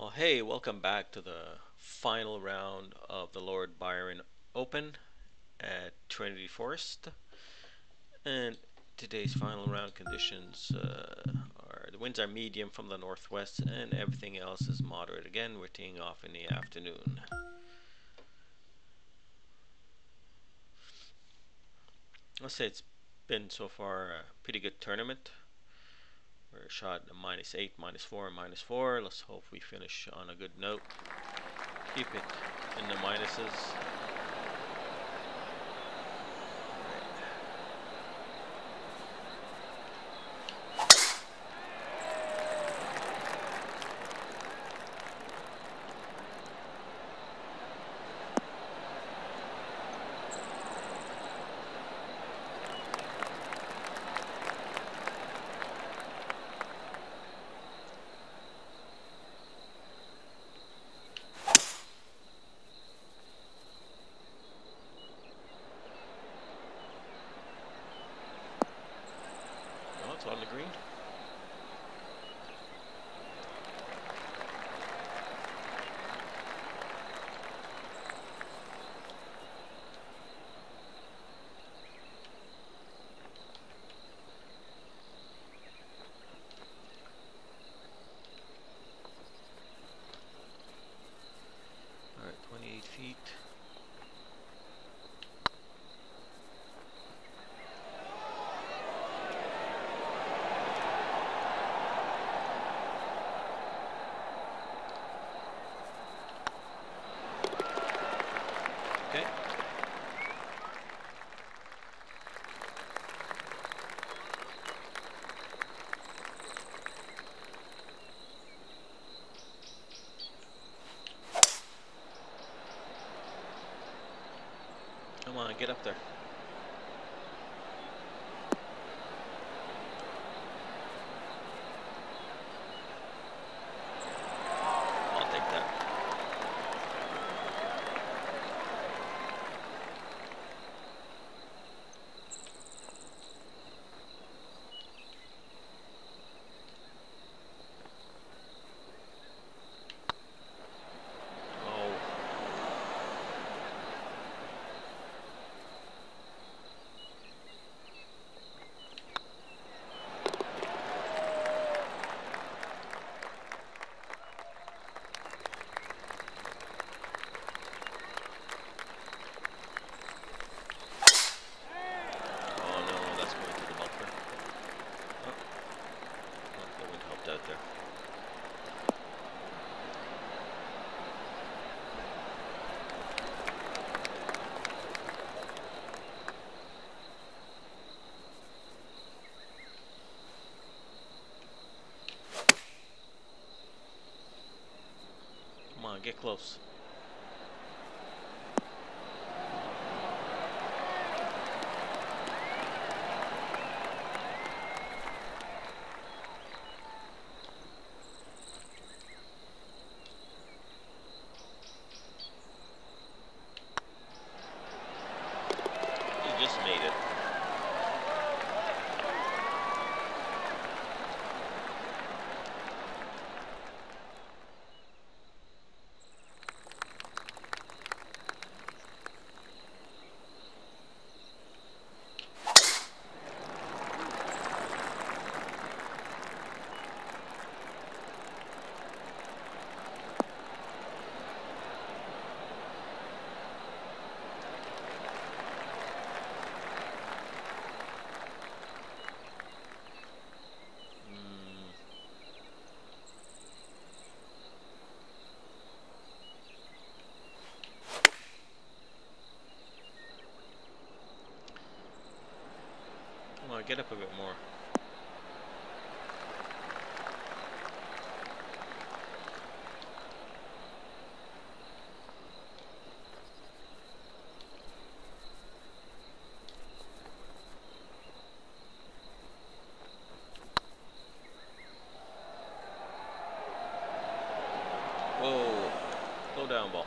Oh, hey, welcome back to the final round of the Lord Byron Open at Trinity Forest. And today's final round conditions are the winds are medium from the northwest, and everything else is moderate. Again, we're teeing off in the afternoon. I'll say it's been so far a pretty good tournament. We're shot a -8, -4, and -4. Let's hope we finish on a good note. Keep it in the minuses. Well, it's on the green. Alright, 28 feet. Okay. Come on, get up there. I'll take that. Oh. Oh no, that's going to the bumper. Oh, oh, the wind helped out there. Come on, get close. You just made it. Come on, get up a bit more. Whoa. Slow down, ball.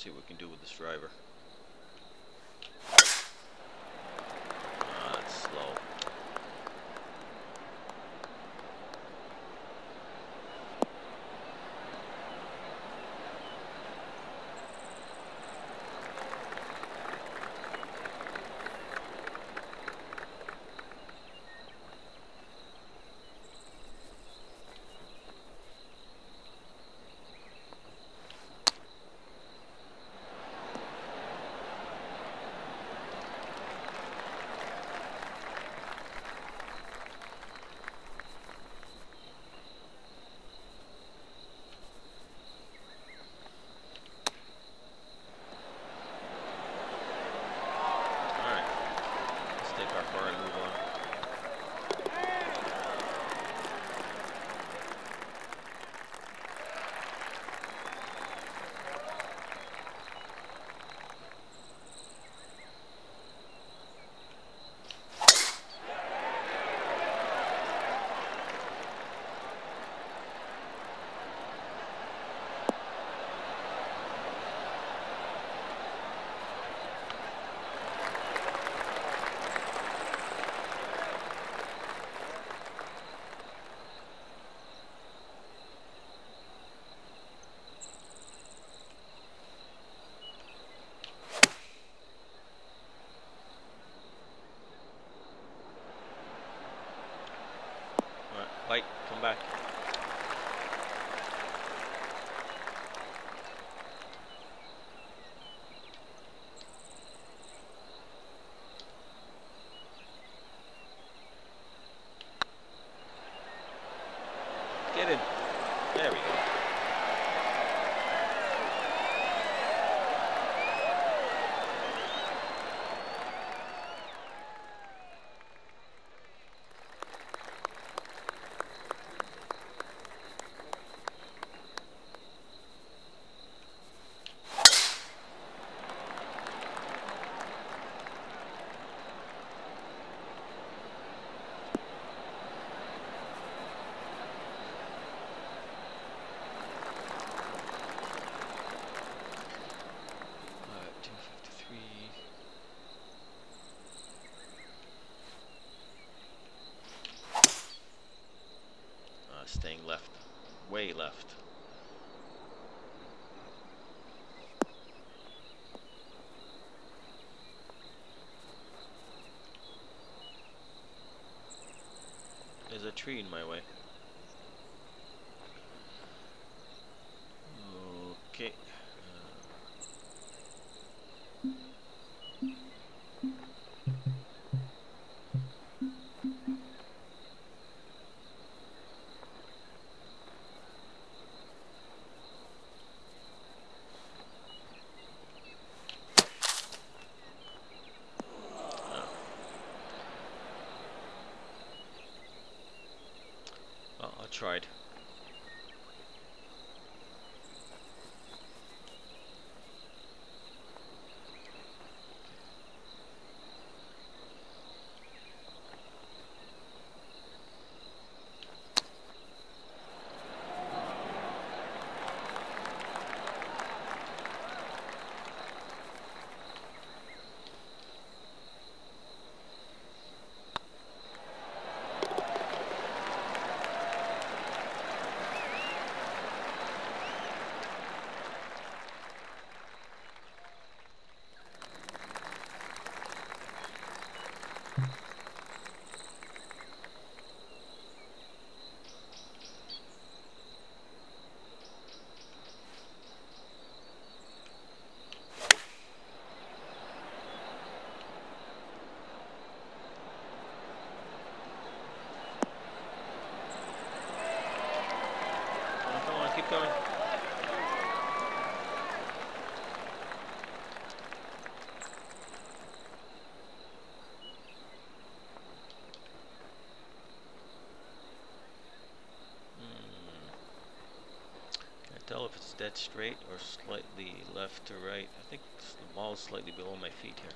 see what we can do with this driver. That's slow. Bite, come back. Get in. There we go. Staying left, way left. There's a tree in my way. Okay. I tried. Come on, keep going. Can't tell if it's dead straight or slightly left to right. I think the ball is slightly below my feet here.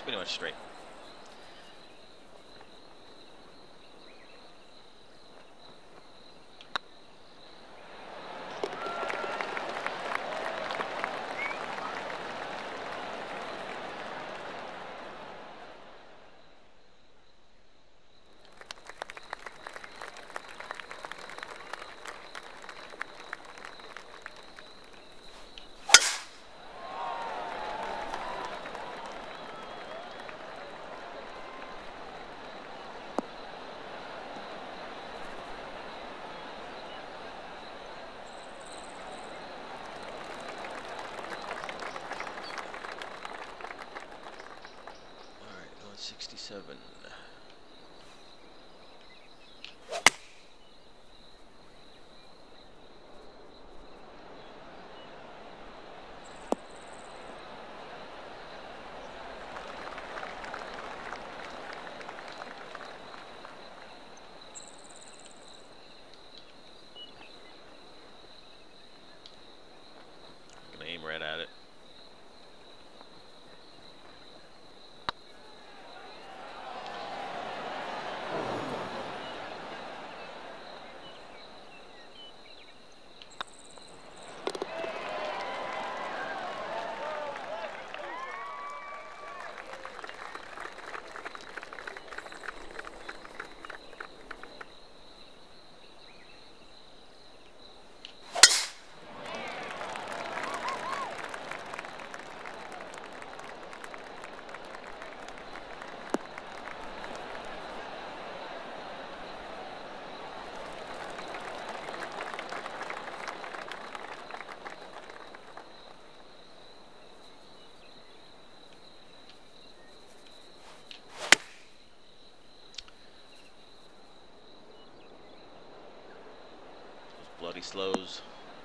pretty much straight. Alright, 167. Gonna aim right at it. Bloody slows.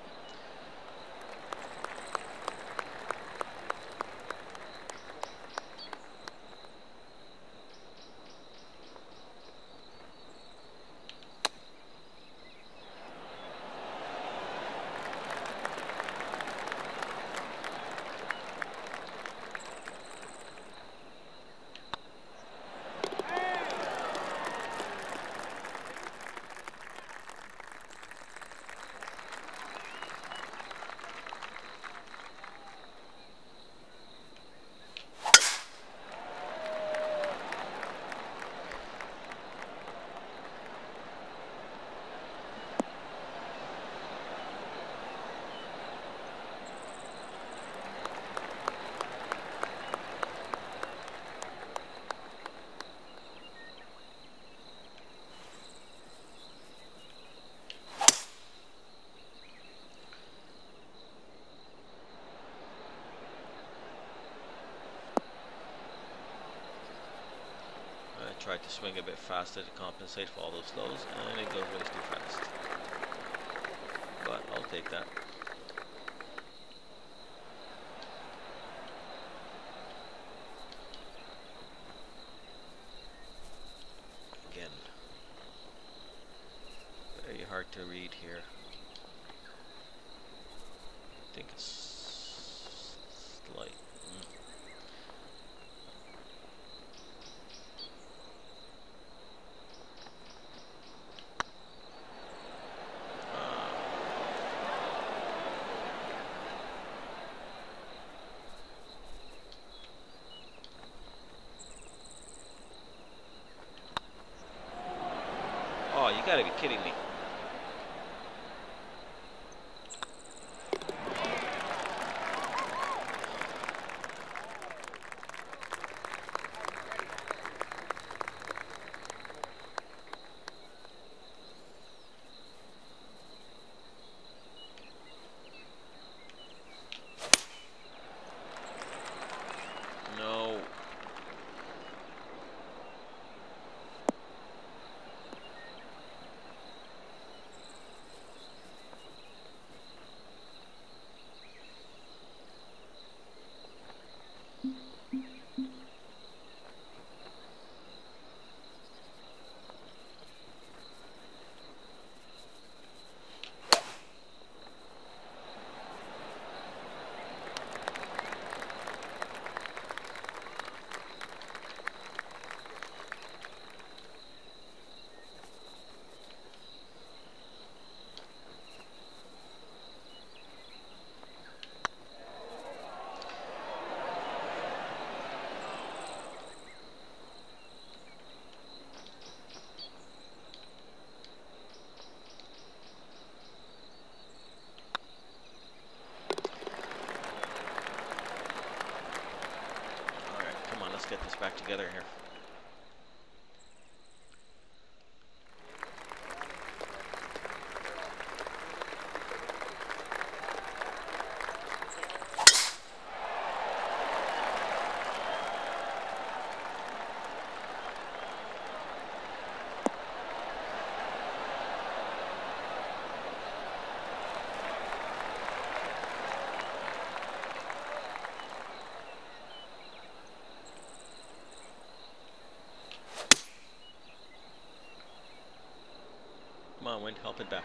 Tried to swing a bit faster to compensate for all those slows, and it goes way too fast. But I'll take that. Again, very hard to read here. I think it's slight. Oh, you gotta be kidding me. No. let's get this back together here. Come on, wind, help it back.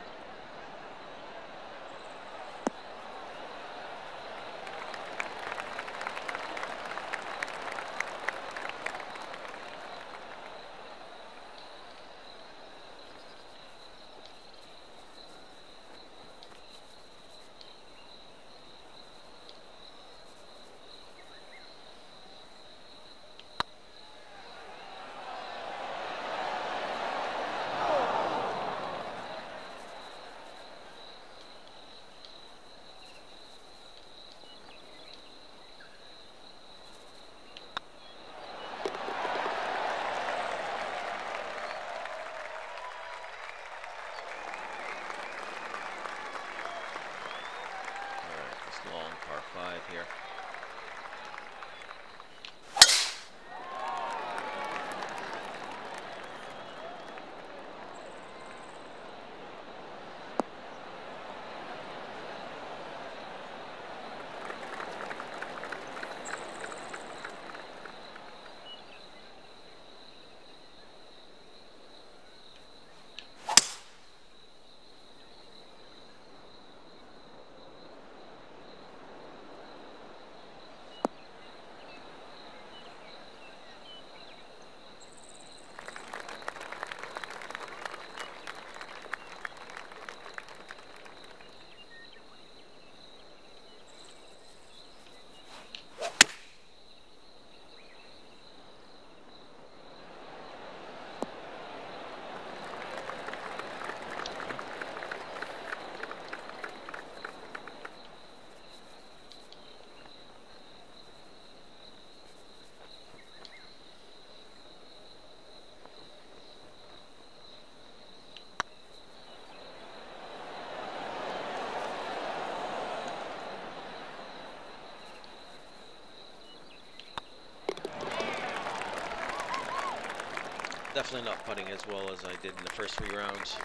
Long par 5 here. Definitely not putting as well as I did in the first 3 rounds.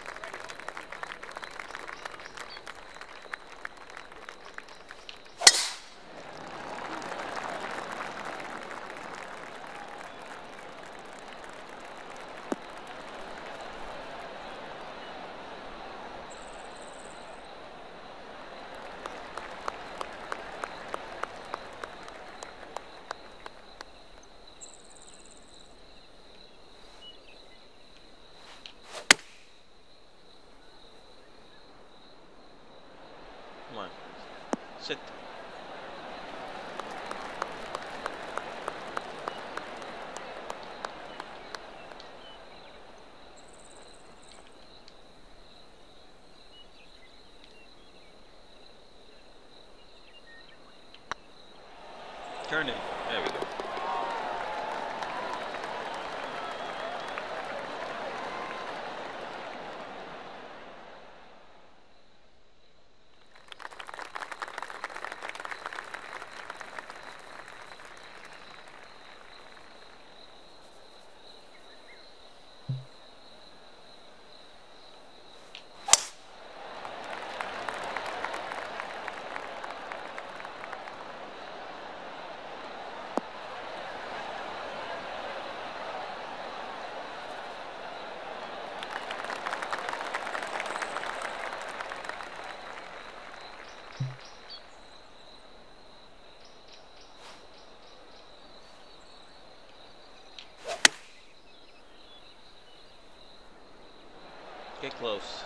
Come on, sit. Turn it. There we go. Get close.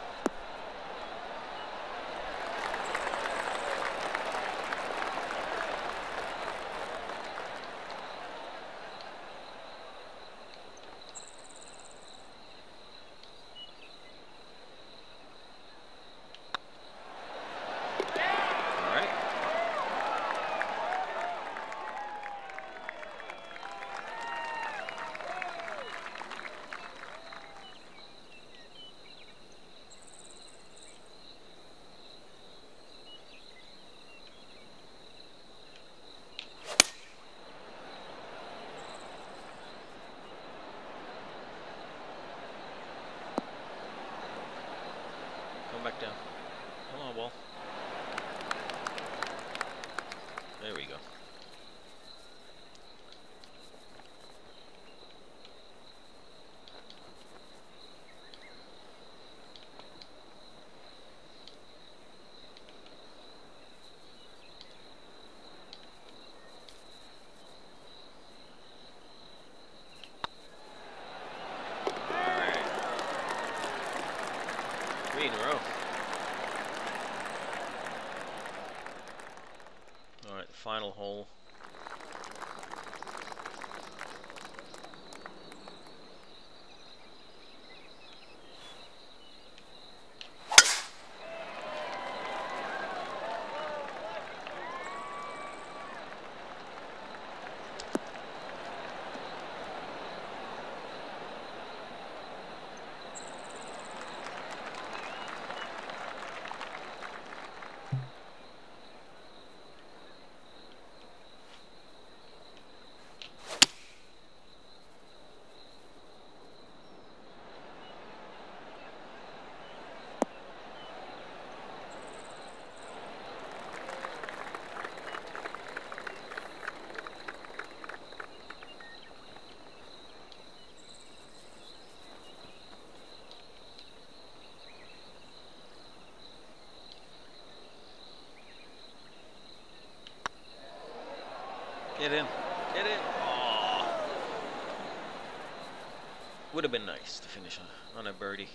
All right. final hole. Get in. Get in. Aww. Would have been nice to finish on a birdie.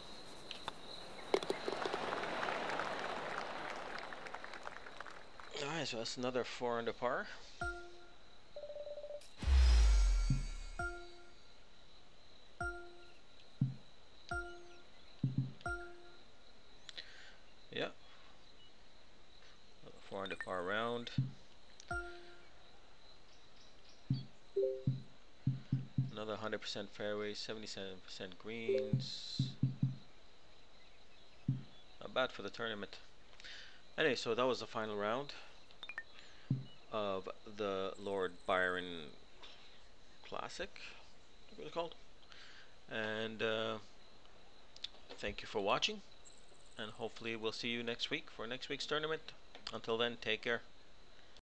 Alright, so that's another 4 under par. Yeah. 4 under par round. Another 100% fairway, 77% greens. Not bad for the tournament. Anyway, so that was the final round of the Lord Byron Classic, I think it was called. And thank you for watching. And hopefully we'll see you next week for next week's tournament. Until then, take care.